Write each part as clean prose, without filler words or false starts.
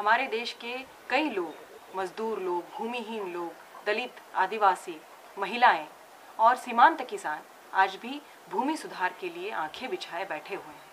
हमारे देश के कई लोग, मजदूर लोग, भूमिहीन लोग, दलित, आदिवासी, महिलाएं और सीमांत किसान आज भी भूमि सुधार के लिए आंखें बिछाए बैठे हुए हैं।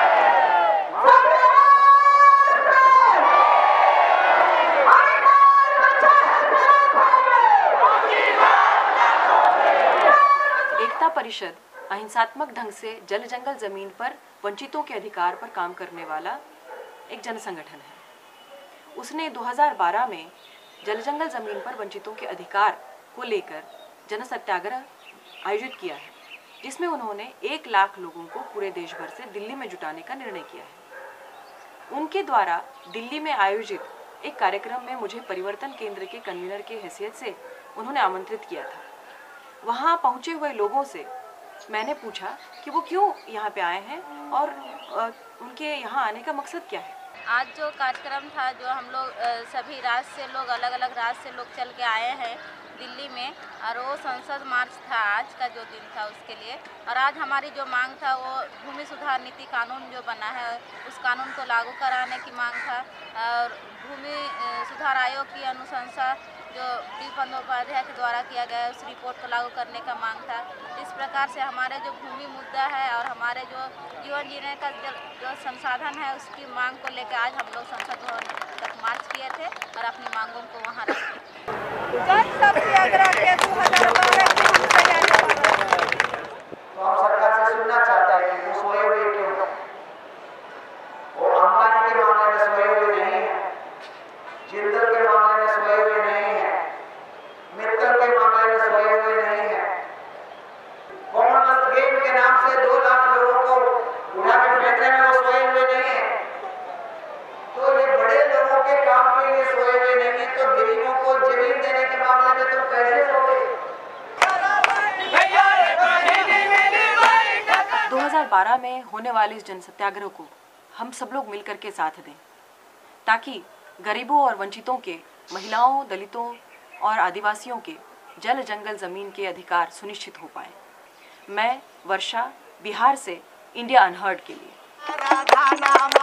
एकता परिषद अहिंसात्मक ढंग से जल जंगल जमीन पर वंचितों के अधिकार पर काम करने वाला एक जन संगठन है। उसने 2012 में जल जंगल जमीन पर वंचितों के अधिकार को लेकर जन सत्याग्रह आयोजित किया है, जिसमें उन्होंने 1 लाख लोगों को पूरे देश भर से दिल्ली में जुटाने का निर्णय किया है। उनके द्वारा दिल्ली में आयोजित एक कार्यक्रम में मुझे परिवर्तन केंद्र के कन्वीनर के हैसियत से उन्होंने आमंत्रित किया था। वहाँ पहुँचे हुए लोगों से मैंने पूछा कि वो क्यों यहाँ पे आए हैं और उनके यहाँ आने का मकसद क्या है। आज जो कार्यक्रम था, जो हम लोग सभी राज्य से लोग, अलग अलग राज्य से लोग चल के आए हैं दिल्ली में, और वो संसद मार्च था आज का जो दिन था उसके लिए। और आज हमारी जो मांग था वो भूमि सुधार नीति कानून जो बना है उस कानून को लागू कराने की मांग था, और भूमि सुधार आयोग की अनुशंसा जो डी बंदोपाध्याय के द्वारा किया गया है उस रिपोर्ट को लागू करने का मांग था। इस प्रकार से हमारे जो भूमि मुद्दा है और हमारे जो जीवन जीने का जो संसाधन है उसकी मांग को लेकर आज हम लोग संसद भवन तक मार्च किए थे और अपनी मांगों को वहाँ रखे। जन सत्याग्रह के 2012 की हम तैयारी कर रहे हैं। तो हम सरकार से सुनना चाहते हैं कि वो सोए हुए क्यों, वो अंबानी के मामले में सोए हुए नहीं है, जिंदल के मामले में सोए हुए नहीं है, मित्तल के मामले में सोए हुए नहीं है। कॉमनवेल्थ गेम के नाम से 2 लाख लोगों को उठा के फेंकने में वो सोए हुए नहीं है। तो ये बड़े लोगों के काम के लिए सोए हुए नहीं है, तो गरीबों को जमीन देने के मामले में तो कैसे सोए। 2012 में होने वाले इस जन सत्याग्रह को हम सब लोग मिलकर के साथ दें, ताकि गरीबों और वंचितों के, महिलाओं, दलितों और आदिवासियों के जल जंगल जमीन के अधिकार सुनिश्चित हो पाए। मैं वर्षा, बिहार से इंडिया अनहर्ड के लिए।